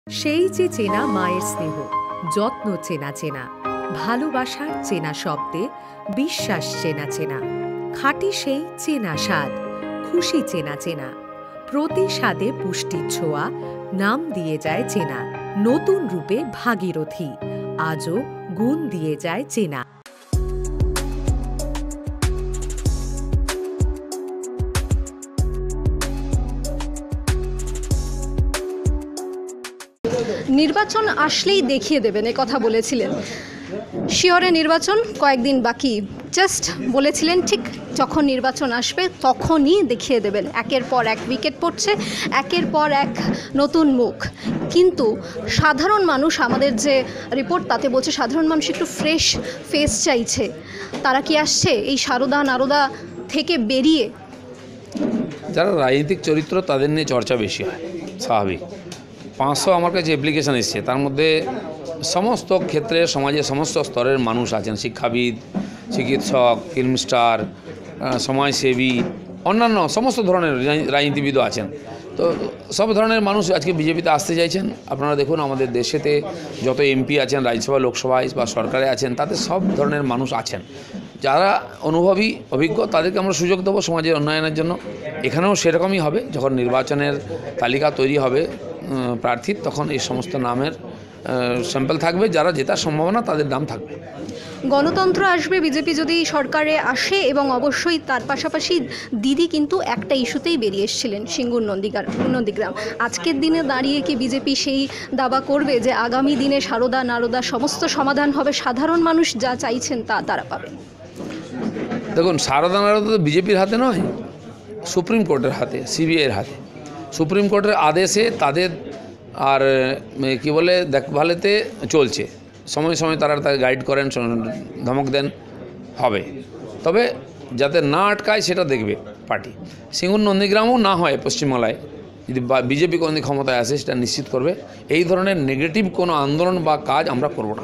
সেই যে চেনা মায়ের স্নেহ, যত্ন চেনা চেনা, ভালোবাসার চেনা শব্দে বিশ্বাস চেনা চেনা, খাঁটি সেই চেনা স্বাদ, খুশি চেনা চেনা, প্রতি স্বাদে পুষ্টির ছোঁয়া, নাম দিয়ে যায় চেনা, নতুন রূপে ভাগীরথী, আজও গুণ দিয়ে যায় চেনা। নির্বাচন আসলেই দেখিয়ে দেবেন এ কথা বলেছিলেন। শিয়রে নির্বাচন কয়েকদিন বাকি, জাস্ট বলেছিলেন ঠিক যখন নির্বাচন আসবে তখনই দেখিয়ে দেবেন। একের পর এক উইকেট পড়ছে, একের পর এক নতুন মুখ, কিন্তু সাধারণ মানুষ, আমাদের যে রিপোর্ট তাতে বলছে সাধারণ মানুষ একটু ফ্রেশ ফেস চাইছে। তারা কি আসছে এই সারদা নারদা থেকে বেরিয়ে? যারা রাজনৈতিক চরিত্র তাদের নিয়ে চর্চা বেশি হয়, স্বাভাবিক। 500 আমার কাছে অ্যাপ্লিকেশান এসছে, তার মধ্যে সমস্ত ক্ষেত্রে সমাজের সমস্ত স্তরের মানুষ আছেন, শিক্ষাবিদ, চিকিৎসক, ফিল্ম স্টার, সমাজসেবী, অন্যান্য সমস্ত ধরনের রাজনীতিবিদও আছেন। তো সব ধরনের মানুষ আজকে বিজেপিতে আসতে চাইছেন। আপনারা দেখুন আমাদের দেশেতে যত এমপি আছেন, রাজ্যসভা, লোকসভায় বা সরকারে আছেন, তাতে সব ধরনের মানুষ আছেন। যারা অনুভবী, অভিজ্ঞ, তাদেরকে আমরা সুযোগ দেবো সমাজের উন্নয়নের জন্য। এখানেও সেরকমই হবে। যখন নির্বাচনের তালিকা তৈরি হবে প্রার্থীর, তখন এই সমস্ত নামের স্যাম্পল থাকবে, যারা জেতার সম্ভাবনা তাদের নাম থাকবে। গণতন্ত্র আসবে বিজেপি যদি সরকারে আসে, এবং অবশ্যই তার পাশাপাশি দিদি কিন্তু একটা ইস্যুতেই বেরিয়ে এসেছিলেন, সিঙ্গুর নন্দীগ্রাম। আজকের দিনে দাঁড়িয়ে কি বিজেপি সেই দাবা করবে যে আগামী দিনে সারদা নারদা সমস্ত সমাধান হবে, সাধারণ মানুষ যা চাইছেন তা তারা পাবে? দেখুন, সারদা নারদা তো বিজেপির হাতে নয়, সুপ্রিম কোর্টের হাতে, সিবিআইয়ের হাতে। সুপ্রিম কোর্টের আদেশে তাদের আর কি বলে দেখভালেতে চলছে। সময় সময় তারা তাকে গাইড করেন, ধমক দেন, হবে। তবে যাতে না আটকায় সেটা দেখবে পার্টি। সিঙ্গুর নন্দীগ্রামও না হয় পশ্চিমবাংলায়, যদি বিজেপি কোনোদিন ক্ষমতায় আসে, সেটা নিশ্চিত করবে। এই ধরনের নেগেটিভ কোনো আন্দোলন বা কাজ আমরা করব না।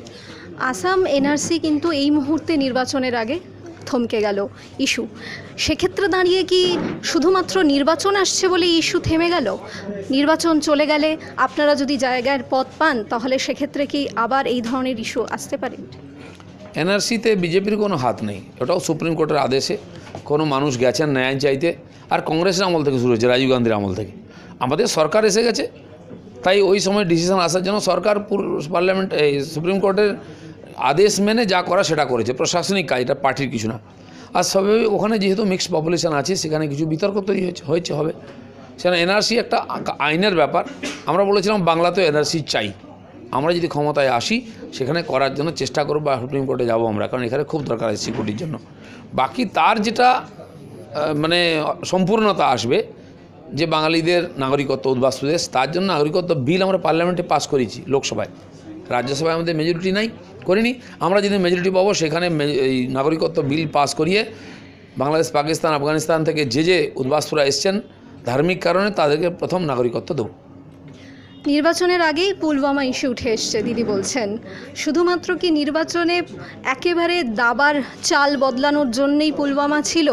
আসাম এনআরসি কিন্তু এই মুহূর্তে নির্বাচনের আগে থমকে গেল ইস্যু। সেক্ষেত্রে দাঁড়িয়ে কি শুধুমাত্র নির্বাচন আসছে বলে ইস্যু থেমে গেল? নির্বাচন চলে গেলে আপনারা যদি জায়গার পথ পান, তাহলে সেক্ষেত্রে কি আবার এই ধরনের ইস্যু আসতে পারে? এনআরসিতে বিজেপির কোনো হাত নেই, ওটাও সুপ্রিম কোর্টের আদেশে। কোনো মানুষ গেছেন ন্যায় চাইতে, আর কংগ্রেসের আমল থেকে শুরু হয়েছে, রাজীব গান্ধীর আমল থেকে। আমাদের সরকার এসে গেছে, তাই ওই সময় ডিসিশন আসার জন্য সরকার পার্লামেন্ট, এই সুপ্রিম কোর্টের আদেশ মেনে যা করা সেটা করেছে। প্রশাসনিক কাজ, এটা পার্টির কিছু না। আর সবে ওখানে যেহেতু মিক্সড পপুলেশন আছে, সেখানে কিছু বিতর্ক তৈরি হয়েছে হবে। সেখানে এনআরসি একটা আইনের ব্যাপার। আমরা বলেছিলাম বাংলাতেও এনআরসি চাই। আমরা যদি ক্ষমতায় আসি, সেখানে করার জন্য চেষ্টা করব, বা সুপ্রিম কোর্টে যাবো আমরা, কারণ এখানে খুব দরকার আছে সিকিউরিটির জন্য। বাকি তার যেটা মানে সম্পূর্ণতা আসবে, যে বাঙালিদের নাগরিকত্ব উদ্বাস্তু দেশ, তার জন্য নাগরিকত্ব বিল আমরা পার্লামেন্টে পাস করেছি, লোকসভায়। রাজ্যসভায় আমাদের মেজরিটি নাই, করিনি। আমরা যদি মেজরিটি পাবো, সেখানে এই নাগরিকত্ব বিল পাস করিয়ে বাংলাদেশ, পাকিস্তান, আফগানিস্তান থেকে যে উদ্বাস্তুরা এসছেন ধার্মিক কারণে, তাদেরকে প্রথম নাগরিকত্ব দেবো। নির্বাচনের আগেই পুলওয়ামা ইস্যু উঠে এসছে, দিদি বলছেন। শুধুমাত্র কি নির্বাচনে একেবারে দাবার চাল বদলানোর জন্যই পুলওয়ামা ছিল?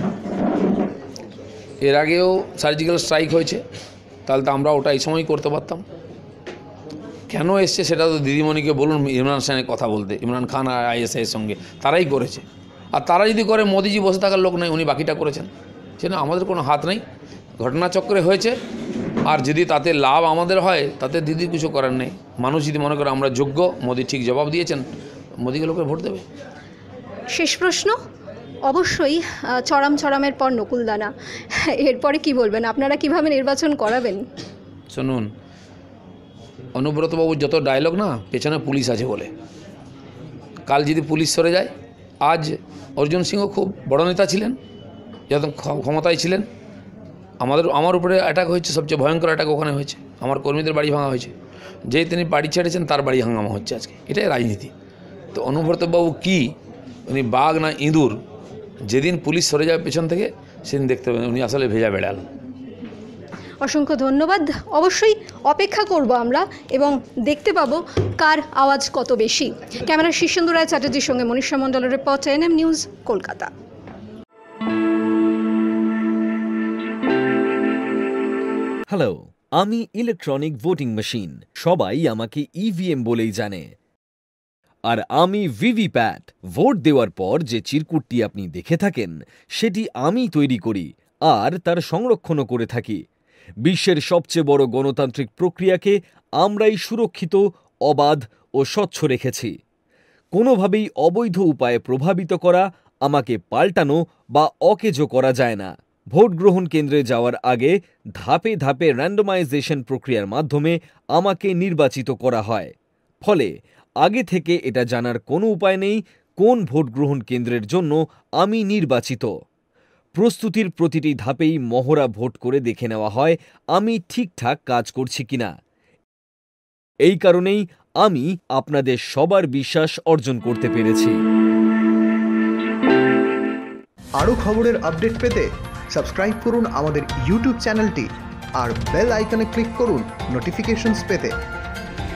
এর আগেও সার্জিক্যাল স্ট্রাইক হয়েছে, তাহলে তো আমরা ওটা এই সময় করতে পারতাম। কেন এসছে সেটা তো দিদিমণিকে বলুন, ইমরান খানের কথা বলতে। ইমরান খান আর আইএসআইয়ের সঙ্গে তারাই করেছে। আর তারা যদি করে, মোদিজি বসে থাকার লোক নয়, উনি বাকিটা করেছেন। সেটা আমাদের কোনো হাত নেই, ঘটনাচক্রে হয়েছে। আর যদি তাতে লাভ আমাদের হয়, তাতে দিদির কিছু করার নেই। মানুষ যদি মনে করে আমরা যোগ্য, মোদি ঠিক জবাব দিয়েছেন, মোদিকে লোকের ভোট দেবে। শেষ প্রশ্ন, অবশ্যই চড়ামের পর নকুলদানা, এরপরে কি বলবেন? আপনারা কিভাবে নির্বাচন করাবেন? শুনুন, অনুব্রতবাবুর যত ডায়লগ না, পেছনে পুলিশ আছে বলে। কাল যদি পুলিশ সরে যায়, আজ অর্জুন সিংও খুব বড় নেতা ছিলেন, যখন ক্ষমতায় ছিলেন। আমার উপরে অ্যাটাক হয়েছে, সবচেয়ে ভয়ঙ্কর অ্যাটাক ওখানে হয়েছে। আমার কর্মীদের বাড়ি ভাঙা হয়েছে। যেই তিনি বাড়ি ছেড়েছেন, তার বাড়ি হাঙ্গামা হচ্ছে আজকে। এটাই রাজনীতি। তো অনুব্রতবাবু কি, উনি বাঘ না ইঁদুর? যেদিন পুলিশ সরে যাবে পেছন থেকে, সেদিন দেখতে পাবেন উনি আসলে ভেজা বেড়াল। অসংখ্য ধন্যবাদ। অবশ্যই অপেক্ষা করব আমরা, এবং দেখতে পাবো কার আওয়াজ কত বেশি। ক্যামেরা শীর্ষেন্দু রায় চ্যাটার্জির সঙ্গে মনীষা মণ্ডলের report, NM news, Kolkata. Hello, আমি ইলেকট্রনিক ভোটিং মেশিন, সবাই আমাকে ইভিএম বলেই জানে। আর আমি ভিভিপ্যাট। ভোট দেওয়ার পর যে চিরকুটটি আপনি দেখে থাকেন সেটি আমি তৈরি করি আর তার সংরক্ষণও করে থাকি। বিশ্বের সবচেয়ে বড় গণতান্ত্রিক প্রক্রিয়াকে আমরাই সুরক্ষিত, অবাধ ও স্বচ্ছ রেখেছি। কোনোভাবেই অবৈধ উপায়ে প্রভাবিত করা, আমাকে পাল্টানো বা অকেজো করা যায় না। ভোট গ্রহণ কেন্দ্রে যাওয়ার আগে ধাপে ধাপে র্যান্ডমাইজেশন প্রক্রিয়ার মাধ্যমে আমাকে নির্বাচিত করা হয়। ফলে আগে থেকে এটা জানার কোনো উপায় নেই কোন ভোট গ্রহণ কেন্দ্রের জন্য আমি নির্বাচিত। প্রস্তুতির প্রতিটি ধাপেই মহড়া ভোট করে দেখে নেওয়া হয় আমি ঠিকঠাক কাজ করছি কিনা। এই কারণেই আমি আপনাদের সবার বিশ্বাস অর্জন করতে পেরেছি। আরও খবরের আপডেট পেতে সাবস্ক্রাইব করুন আমাদের ইউটিউব চ্যানেলটি আর বেল আইকনে ক্লিক করুন নোটিফিকেশনস পেতে।